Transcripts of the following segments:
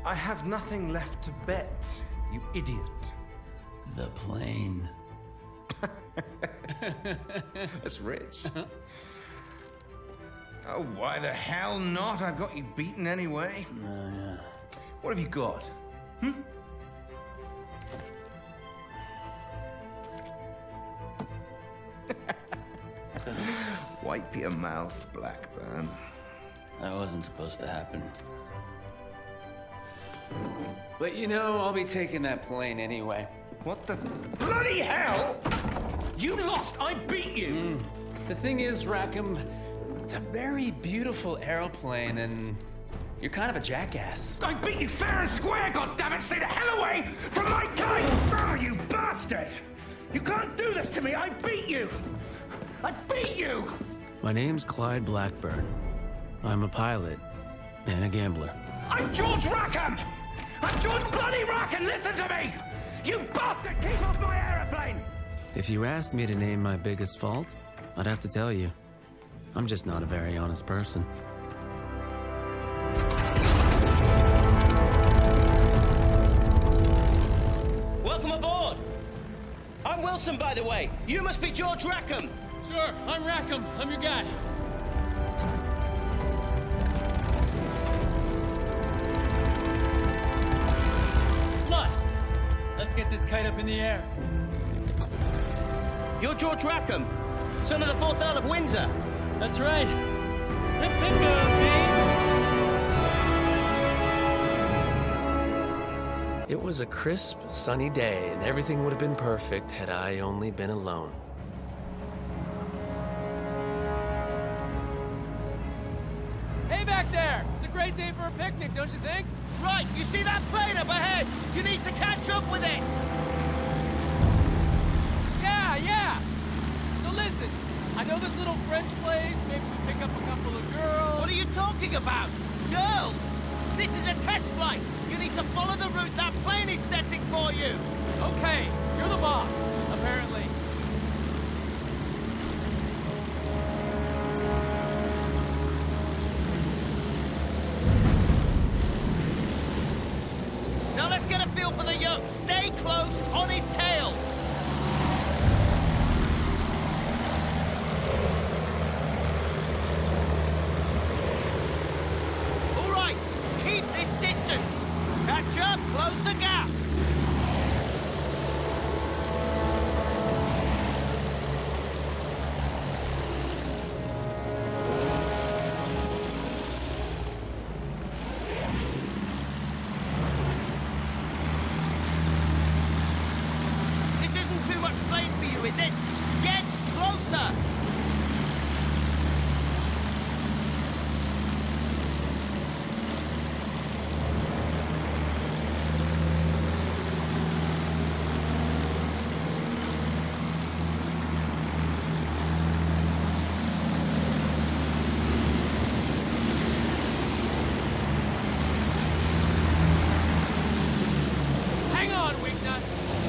I have nothing left to bet, you idiot. The plane. That's rich. Oh, why the hell not? I've got you beaten anyway. Yeah. What have you got? Wipe your mouth, Blackburn. That wasn't supposed to happen. But you know, I'll be taking that plane anyway. What the bloody hell? You lost! I beat you! The thing is, Rackham, it's a very beautiful aeroplane, and you're kind of a jackass. I beat you fair and square, goddammit! Stay the hell away from my kite! Oh, you bastard! You can't do this to me! I beat you! I beat you! My name's Clyde Blackburn. I'm a pilot and a gambler. I'm George Rackham! I'm George bloody Rackham! Listen to me! You bastard! Keep off my aeroplane! If you asked me to name my biggest fault, I'd have to tell you, I'm just not a very honest person. Welcome aboard! I'm Wilson, by the way. You must be George Rackham. Sure, I'm Rackham. I'm your guy. Flood! Let's get this kite up in the air. You're George Rackham, son of the 4th Earl of Windsor. That's right. Hip, hip, babe. It was a crisp, sunny day, and everything would have been perfect had I only been alone. Hey, back there! It's a great day for a picnic, don't you think? Right, you see that plane up ahead? You need to catch up with it. Yeah. So listen, I know this little French place. Maybe we pick up a couple of girls. What are you talking about? Girls! This is a test flight. You need to follow the route that plane is setting for you. Okay, you're the boss, apparently. Now let's get a feel for the yoke. Stay close, on his tail. All right, keep this distance. Catch up, close the gap. This isn't too much plane for you, is it? Get closer! Hang on, Wingnut.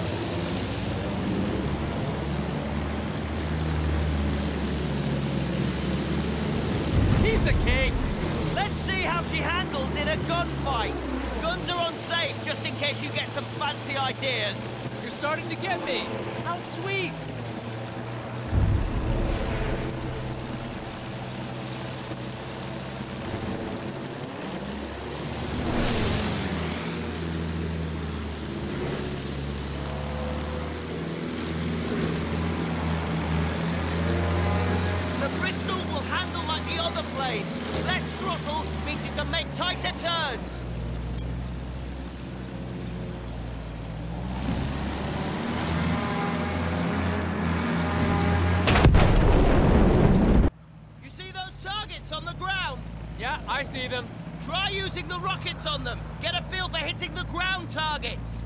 Piece of cake. Let's see how she handles in a gunfight. Guns are unsafe, just in case you get some fancy ideas. You're starting to get me. How sweet. The Bristol will handle like the other planes. Less throttle means you can make tighter turns. You see those targets on the ground? Yeah, I see them. Try using the rockets on them. Get a feel for hitting the ground targets.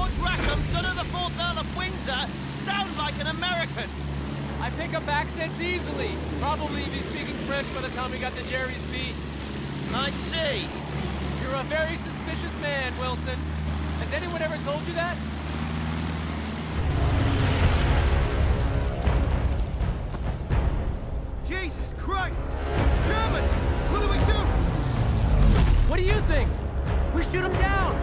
George Rackham, son of the 4th Earl of Windsor, sounds like an American. I pick up accents easily. Probably be speaking French by the time we got to Jerry's beat. I see. You're a very suspicious man, Wilson. Has anyone ever told you that? Jesus Christ! Germans! What do we do? What do you think? We shoot them down!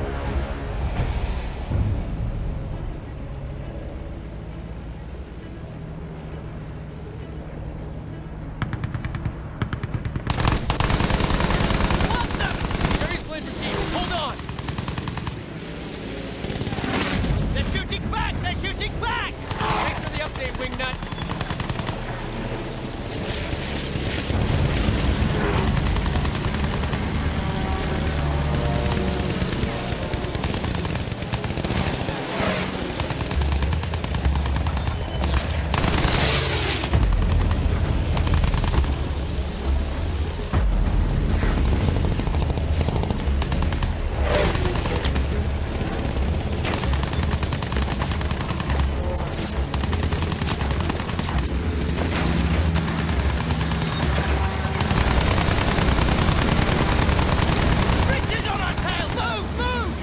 What the? Jerry's playing for keeps. Hold on! They're shooting back! They're shooting back! Thanks for the update, Wingnut. Bridges on our tail! Move! Move!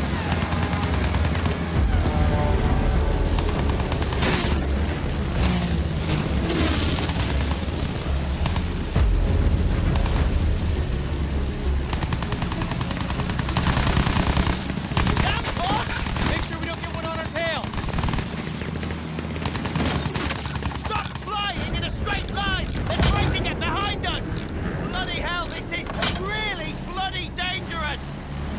Down, boss! Make sure we don't get one on our tail. Stop flying in a straight line! They're trying to get behind us! Bloody hell, this is really bloody dangerous!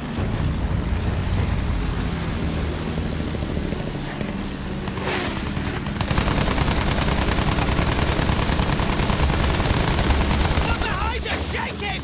Look behind us! Shake him!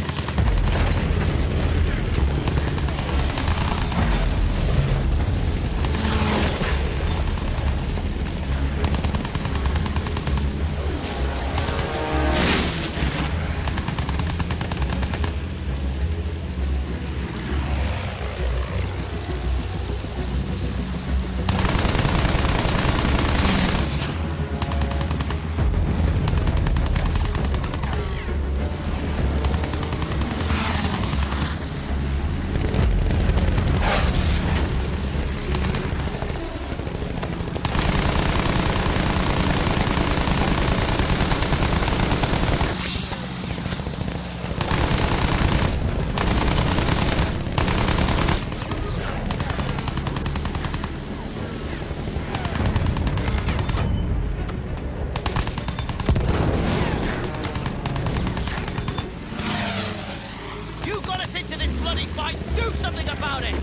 You got us into this bloody fight! Do something about it!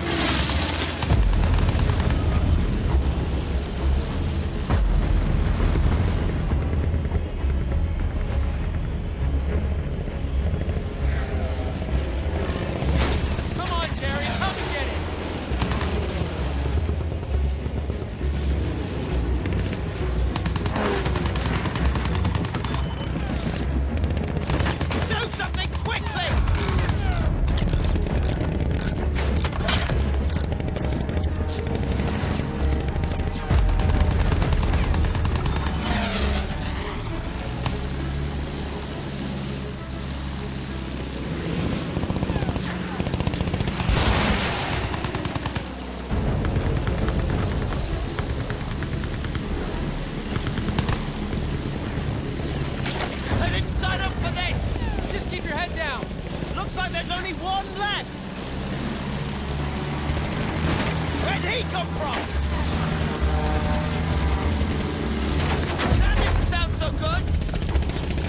Come on, Jerry. Come and get it. Do something quickly! I didn't sign up for this! Just keep your head down. Looks like there's only one left! Where'd he come from? That didn't sound so good!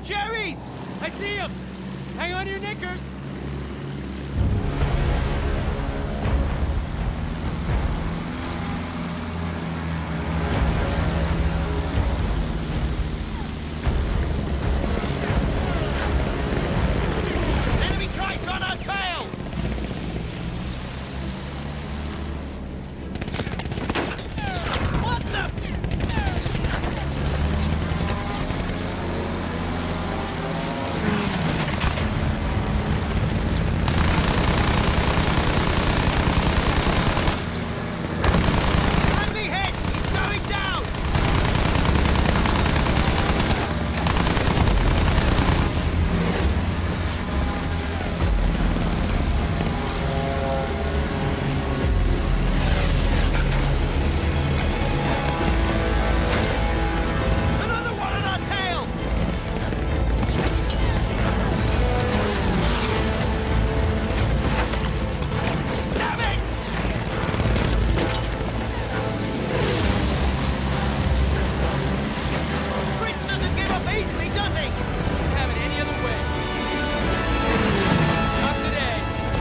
Jerry's! I see him! Hang on to your knickers! Enemy kite on our tail! What the? Enemy hit! He's going down! Another one on our tail! Damn it! Fritz doesn't give up easily, does he? Wouldn't have it any other way. Not today.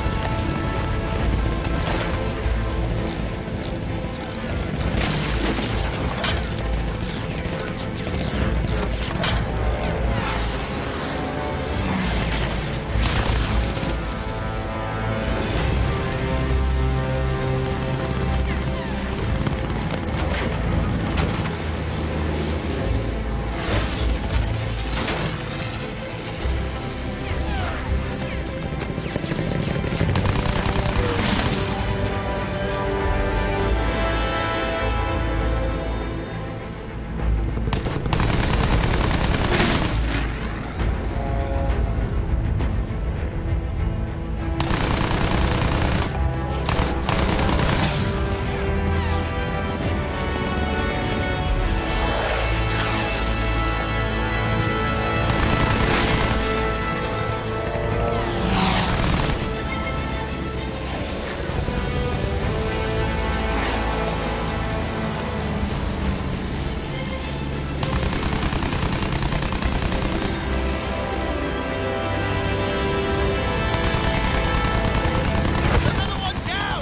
Another one down!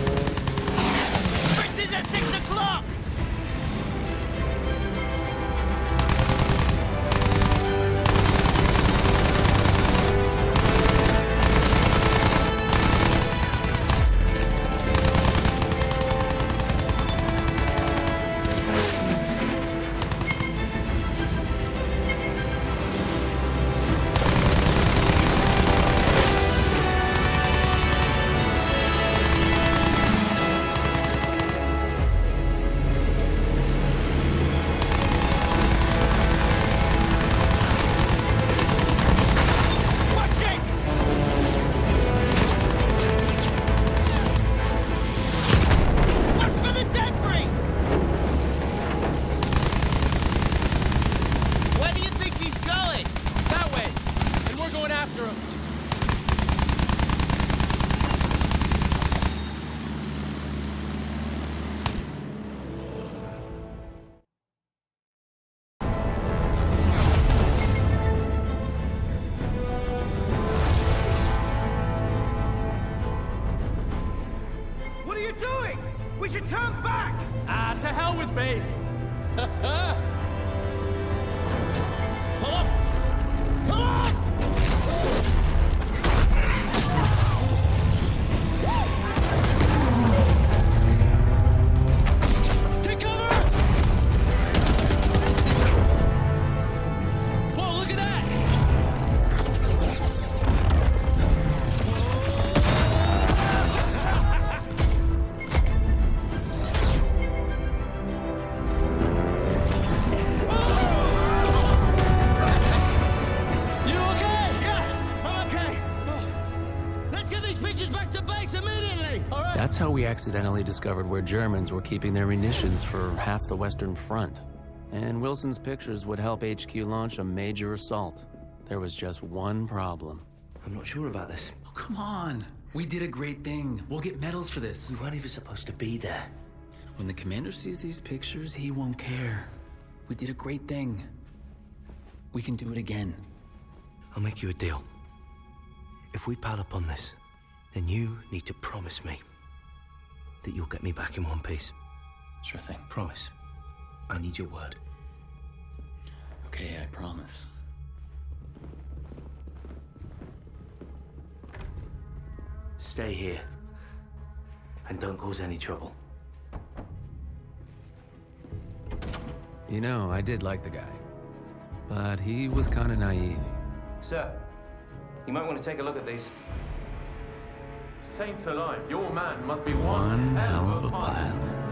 Fritz is at 6 o'clock! Watch it! Watch for the debris! Where do you think he's going? That way! And we're going after him. What are you doing? We should turn back! Ah, to hell with base! Pull up! Pull up! Take cover! Whoa, look at that! You okay? Yeah, I'm okay. Let's get these pictures back to base immediately! All right. That's how we accidentally discovered where Germans were keeping their munitions for half the Western Front. And Wilson's pictures would help HQ launch a major assault. There was just one problem. I'm not sure about this. Oh, come on. We did a great thing. We'll get medals for this. We weren't even supposed to be there. When the commander sees these pictures, he won't care. We did a great thing. We can do it again. I'll make you a deal. If we pile up on this, then you need to promise me that you'll get me back in one piece. Sure thing. Promise. I need your word. Okay, I promise. Stay here. And don't cause any trouble. You know, I did like the guy. But he was kind of naive. Sir, you might want to take a look at these. Saints alive, your man must be One hell of a pile.